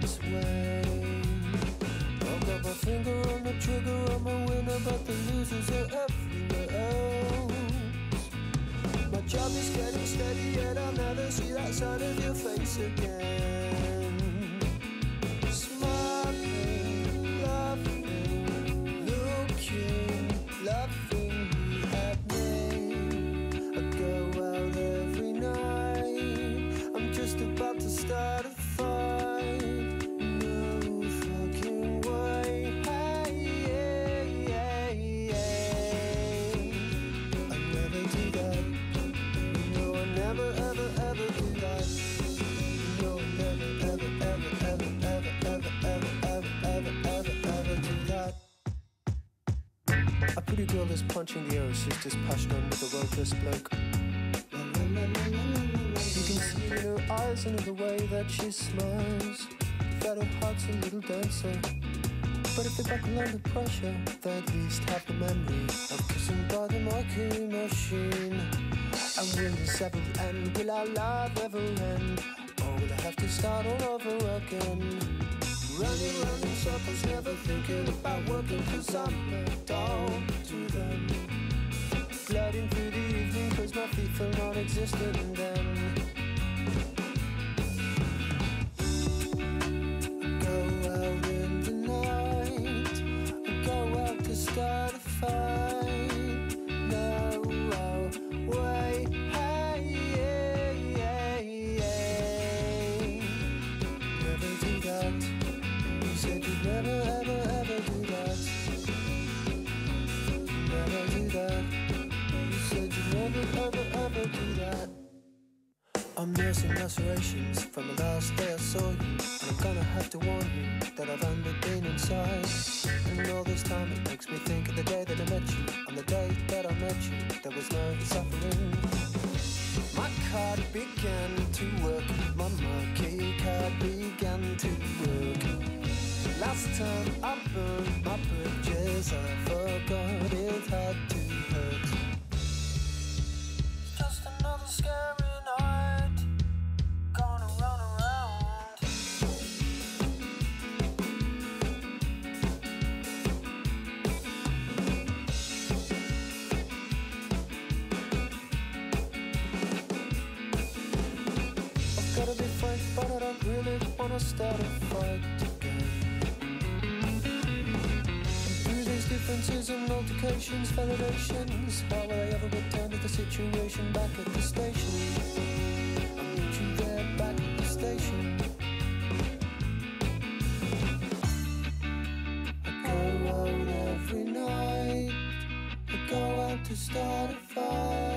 this way. I've got my finger on the trigger, I'm a winner, but the losers are everywhere else. My job is getting steady, yet I'll never see that side of your face again. Smiling, laughing, looking, laughing at me. I go out every night, I'm just about to start a fight. No fucking way. Hey, I never do that. No, I never, ever, ever do that. No, I never, ever, ever, ever, ever, ever, ever, ever, ever, ever, ever do that. A pretty girl is punching the air, she's just pushed on with a well-dressed bloke. You can see in her eyes and in the way that she smiles that her heart's a little dancer. But if they buckle under pressure, they at least have the memory of kissing by the Mercury machine. And will this ever end? Will our love ever end? Or will I have to start all over again? Running round in circles, never thinking about working, 'cause I'm a dog to them. Gliding through the evening, 'cause my feet feel non-existent then. Go out in the night, go out to start a fight. No way, hey, never do that. You said you'd never, ever, ever do that. Never do that. You said you'd never, ever, ever do that. I'm nursing lacerations from the last day I saw you, and I'm gonna have to warn you that I've only been inside. And all this time it makes me think of the day that I met you. On the day that I met you, there was no suffering. My card began to work, my monkey card began to work. Last time I burned my bridges, I forgot it had to hurt. Just another scary night, gonna run around. I've gotta be frank, but I don't really wanna start a fight again. Through these differences and multiplications, validations, how will I ever return to the situation back at the station? I'll meet you there back at the station. I go out every night, I go out to start a fight.